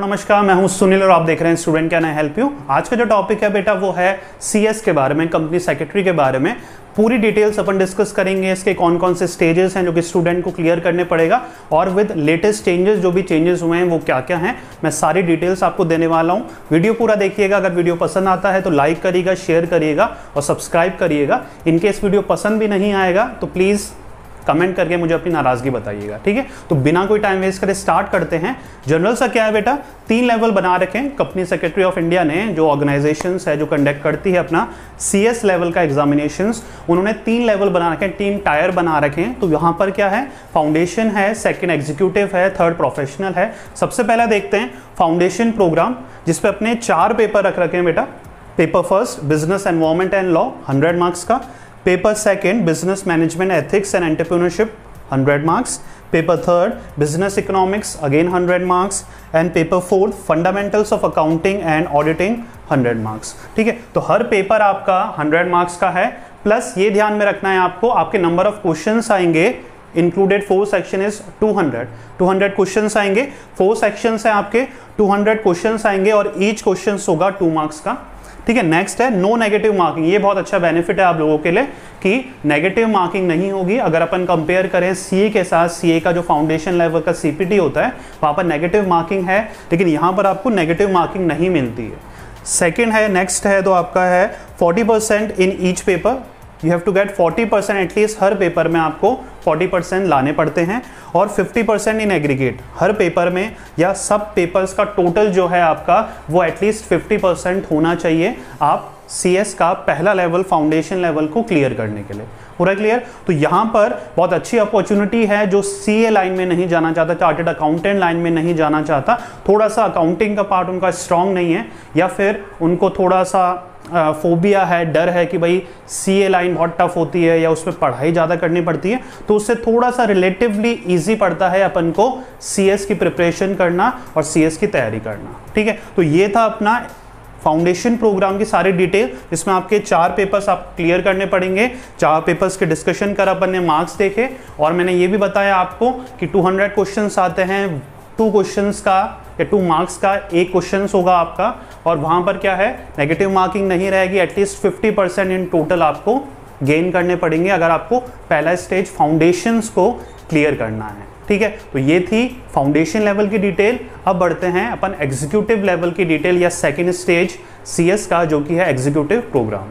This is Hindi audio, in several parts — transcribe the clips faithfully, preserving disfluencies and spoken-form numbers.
नमस्कार, मैं हूं सुनील और आप देख रहे हैं student can I help you. आज का जो टॉपिक है बेटा वो है सीएस के बारे में, कंपनी सेक्रेटरी के बारे में। पूरी डिटेल्स अपन डिस्कस करेंगे, इसके कौन कौन से स्टेजेस हैं जो कि स्टूडेंट को क्लियर करने पड़ेगा और विद लेटेस्ट चेंजेस जो भी चेंजेस हुए हैं वो क्या क्या हैं, मैं सारी डिटेल्स आपको देने वाला हूं। वीडियो पूरा देखिएगा। अगर वीडियो पसंद आता है तो लाइक करिएगा, शेयर करिएगा और सब्सक्राइब करिएगा। इनकेस वीडियो पसंद भी नहीं आएगा तो प्लीज़ कमेंट करके मुझे अपनी नाराजगी बताइएगा, ठीक है। तो बिना कोई टाइम वेस्ट करे स्टार्ट करते हैं। जनरल सा क्या है बेटा, तीन लेवल बना रखे हैं कंपनी सेक्रेटरी ऑफ इंडिया ने, जो ऑर्गेनाइजेशंस है जो कंडक्ट करती है अपना सीएस लेवल का एग्जामिनेशंस, उन्होंने तीन लेवल बना रखे हैं, तीन टायर बना रखे हैं। तो यहाँ पर क्या है, फाउंडेशन है, सेकेंड एग्जीक्यूटिव है, थर्ड प्रोफेशनल है। सबसे पहला देखते हैं फाउंडेशन प्रोग्राम, जिसपे अपने चार पेपर रख रखे हैं बेटा। Paper first business environment and law hundred marks का, paper second business management ethics and entrepreneurship hundred marks, paper third business economics again hundred marks and paper fourth fundamentals of accounting and auditing hundred marks, ठीक है। तो हर पेपर आपका हंड्रेड मार्क्स का है। प्लस ये ध्यान में रखना है आपको, आपके नंबर ऑफ क्वेश्चंस आएंगे included four section is two hundred two hundred questions आएंगे। फोर सेक्शंस हैं आपके, टू हंड्रेड क्वेश्चंस आएंगे और ईच क्वेश्चन होगा टू मार्क्स का, ठीक है। नेक्स्ट है नो नेगेटिव मार्किंग। ये बहुत अच्छा बेनिफिट है आप लोगों के लिए कि नेगेटिव मार्किंग नहीं होगी। अगर अपन कंपेयर करें सीए के साथ, सीए का जो फाउंडेशन लेवल का सीपीटी होता है वहाँ पर नेगेटिव मार्किंग है, लेकिन यहाँ पर आपको नेगेटिव मार्किंग नहीं मिलती है। सेकेंड है, नेक्स्ट है तो आपका है forty percent in each paper. You have to get forty percent at least, हर पेपर में आपको फोर्टी परसेंट लाने पड़ते हैं। और फिफ्टी परसेंट इन एग्रीगेट, हर पेपर में या सब पेपर्स का टोटल जो है आपका वो एटलीस्ट फिफ्टी परसेंट होना चाहिए आप सीएस का पहला लेवल फाउंडेशन लेवल को क्लियर करने के लिए। पूरा क्लियर? तो यहाँ पर बहुत अच्छी अपॉर्चुनिटी है जो सीए लाइन में नहीं जाना चाहता, चार्टर्ड अकाउंटेंट लाइन में नहीं जाना चाहता, थोड़ा सा अकाउंटिंग का पार्ट उनका स्ट्रांग नहीं है, या फिर उनको थोड़ा सा फोबिया है, डर है कि भाई सीए लाइन बहुत टफ होती है या उसमें पढ़ाई ज़्यादा करनी पड़ती है, तो उससे थोड़ा सा रिलेटिवली इजी पड़ता है अपन को सीएस की प्रिपरेशन करना और सीएस की तैयारी करना, ठीक है। तो ये था अपना फाउंडेशन प्रोग्राम की सारी डिटेल, जिसमें आपके चार पेपर्स आप क्लियर करने पड़ेंगे। चार पेपर्स के डिस्कशन कर अपन ने मार्क्स देखे और मैंने ये भी बताया आपको कि टू हंड्रेड क्वेश्चंस आते हैं, टू क्वेश्चंस का या टू मार्क्स का एक क्वेश्चन होगा आपका, और वहाँ पर क्या है नेगेटिव मार्किंग नहीं रहेगी। At least fifty percent in total आपको गेन करने पड़ेंगे अगर आपको पहला स्टेज फाउंडेशंस को क्लियर करना है, ठीक है। तो ये थी फाउंडेशन लेवल की डिटेल। अब बढ़ते हैं अपन एग्जीक्यूटिव लेवल की डिटेल या सेकेंड स्टेज सीएस का, जो कि है executive program.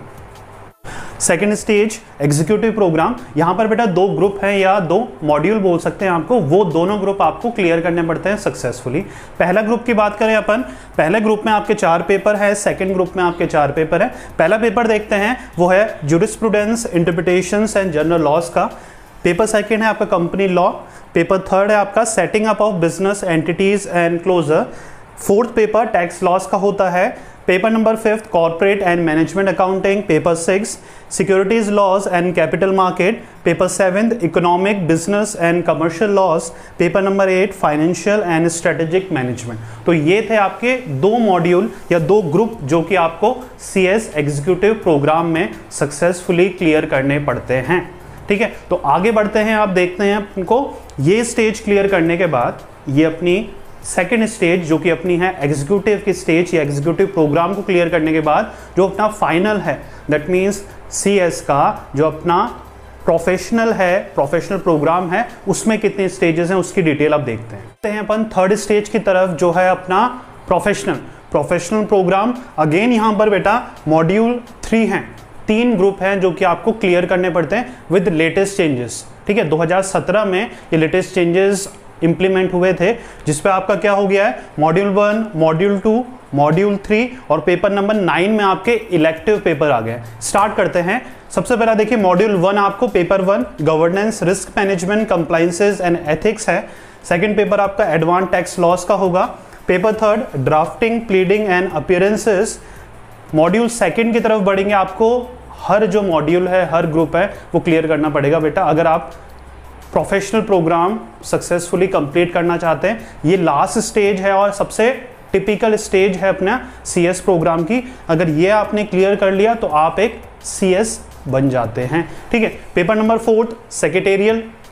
Second stage executive program, यहाँ पर बेटा दो ग्रुप हैं या दो मॉड्यूल बोल सकते हैं आपको, वो दोनों ग्रुप आपको क्लियर करने पड़ते हैं सक्सेसफुली। पहला ग्रुप की बात करें अपन, पहले ग्रुप में आपके चार पेपर है, सेकंड ग्रुप में आपके चार पेपर है। पहला पेपर देखते हैं वो है jurisprudence, interpretations and general laws का। पेपर सेकंड है आपका कंपनी लॉ। पेपर थर्ड है आपका setting up of business entities and closure. Fourth paper tax laws का होता है। Paper number fifth corporate and management accounting. Paper six securities laws and capital market. Paper seventh economic business and commercial laws. Paper number eight financial and strategic management. तो ये थे आपके दो मॉड्यूल या दो ग्रुप जो कि आपको सीएस एग्जीक्यूटिव प्रोग्राम में सक्सेसफुली क्लियर करने पड़ते हैं, ठीक है। तो आगे बढ़ते हैं, आप देखते हैं उनको ये स्टेज क्लियर करने के बाद ये अपनी सेकेंड स्टेज जो कि अपनी है एग्जीक्यूटिव की स्टेज या एग्जीक्यूटिव प्रोग्राम को क्लियर करने के बाद जो अपना फाइनल है, दैट मीन्स सीएस का जो अपना प्रोफेशनल है, प्रोफेशनल प्रोग्राम है, उसमें कितने स्टेजेस हैं उसकी डिटेल आप देखते हैं। देखते हैं अपन थर्ड स्टेज की तरफ जो है अपना प्रोफेशनल प्रोफेशनल प्रोग्राम। अगेन यहाँ पर बेटा मॉड्यूल थ्री हैं, तीन ग्रुप हैं जो कि आपको क्लियर करने पड़ते हैं विद लेटेस्ट चेंजेस, ठीक है। दो हज़ार सत्रह में ये लेटेस्ट चेंजेस इंप्लीमेंट हुए थे, जिसपे आपका क्या हो गया है, module one, module two, module three और पेपर नंबर नाइन में आपके इलेक्टिव पेपर आ गए। स्टार्ट करते हैं। सबसे पहला देखिए मॉड्यूल वन, आपको paper one governance, risk management, compliances and ethics है। सेकंड पेपर आपका एडवांस टैक्स लॉस का होगा। Paper third drafting, pleading and appearances. Module second की तरफ बढ़ेंगे, आपको हर जो मॉड्यूल है, हर ग्रुप है वो क्लियर करना पड़ेगा बेटा अगर आप प्रोफेशनल प्रोग्राम सक्सेसफुली कंप्लीट करना चाहते हैं। ये लास्ट स्टेज है और सबसे टिपिकल स्टेज है अपना सीएस प्रोग्राम की। अगर ये आपने क्लियर कर लिया तो आप एक सीएस बन जाते हैं, ठीक है। Paper number fourth secretarial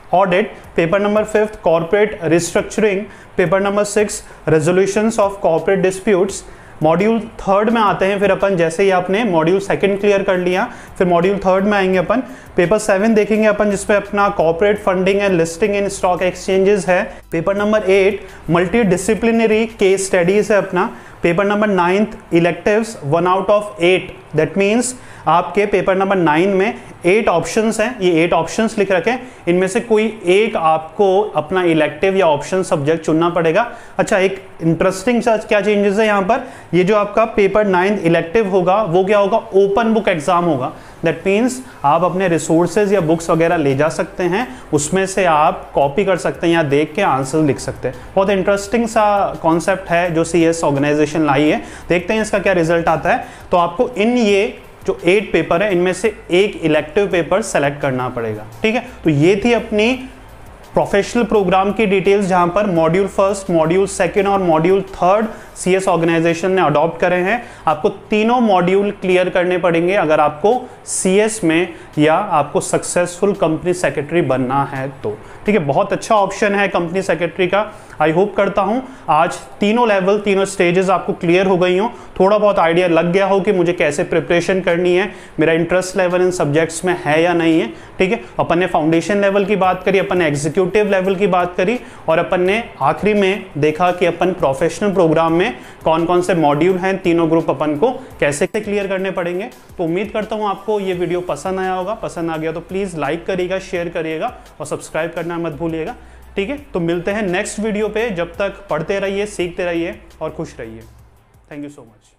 audit, paper number fifth corporate restructuring, paper number six resolutions of corporate disputes. Module third में आते हैं फिर अपन, जैसे ही आपने मॉड्यूल सेकंड क्लियर कर लिया फिर मॉड्यूल थर्ड में आएंगे अपन, पेपर सेवन देखेंगे अपन जिसमें अपना corporate funding and listing in stock exchanges है। Paper number eight multidisciplinary case studies है अपना। Paper number ninth electives one out of eight, that means आपके पेपर नंबर नाइन में एट ऑप्शंस हैं, ये एट ऑप्शंस लिख रखे हैं, इनमें से कोई एक आपको अपना इलेक्टिव या ऑप्शन सब्जेक्ट चुनना पड़ेगा। अच्छा, एक इंटरेस्टिंग सा क्या चेंजेस है यहाँ पर, ये जो आपका पेपर नाइन इलेक्टिव होगा वो क्या होगा, ओपन बुक एग्जाम होगा। दैट मीन्स आप अपने रिसोर्सेज या बुक्स वगैरह ले जा सकते हैं, उसमें से आप कॉपी कर सकते हैं या देख के आंसर लिख सकते हैं। बहुत इंटरेस्टिंग सा कॉन्सेप्ट है जो सी एस ऑर्गेनाइजेशन लाई है, देखते हैं इसका क्या रिजल्ट आता है। तो आपको इन ये जो एट पेपर है इनमें से एक इलेक्टिव पेपर सेलेक्ट करना पड़ेगा, ठीक है। तो ये थी अपनी प्रोफेशनल प्रोग्राम की डिटेल्स, जहां पर मॉड्यूल फर्स्ट, मॉड्यूल सेकंड और मॉड्यूल थर्ड सीएस ऑर्गेनाइजेशन ने अडॉप्ट करे हैं। आपको तीनों मॉड्यूल क्लियर करने पड़ेंगे अगर आपको सीएस में या आपको सक्सेसफुल कंपनी सेक्रेटरी बनना है तो, ठीक है। बहुत अच्छा ऑप्शन है कंपनी सेक्रेटरी का। आई होप करता हूं आज तीनों लेवल, तीनों स्टेजेस आपको क्लियर हो गई हो, थोड़ा बहुत आइडिया लग गया हो कि मुझे कैसे प्रिपरेशन करनी है, मेरा इंटरेस्ट लेवल इन सब्जेक्ट्स में है या नहीं है, ठीक है। अपन ने फाउंडेशन लेवल की बात करी, अपन ने एग्जीक्यूटिव लेवल की बात करी और अपन ने आखिरी में देखा कि अपन प्रोफेशनल प्रोग्राम में कौन कौन से मॉड्यूल हैं, तीनों ग्रुप अपन को कैसे क्लियर करने पड़ेंगे। तो उम्मीद करता हूं आपको ये वीडियो पसंद आया होगा। पसंद आ गया तो प्लीज लाइक करिएगा, शेयर करिएगा और सब्सक्राइब करना मत भूलिएगा, ठीक है। तो मिलते हैं नेक्स्ट वीडियो पे, जब तक पढ़ते रहिए, सीखते रहिए और खुश रहिए। Thank you so much.